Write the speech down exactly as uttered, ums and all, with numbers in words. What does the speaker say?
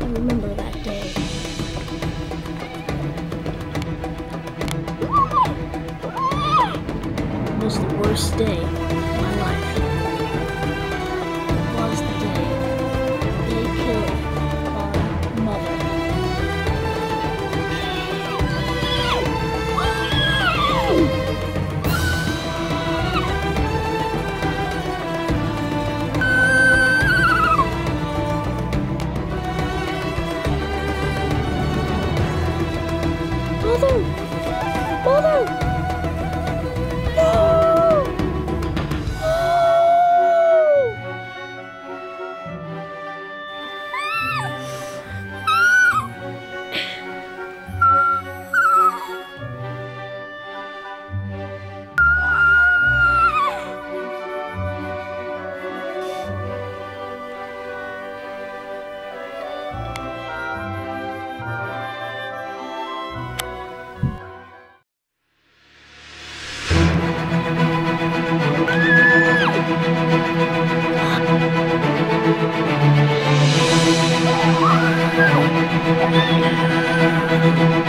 I remember that day. It was the worst day of my life. It was the day they killed our mother. Mother! Mother! No! No!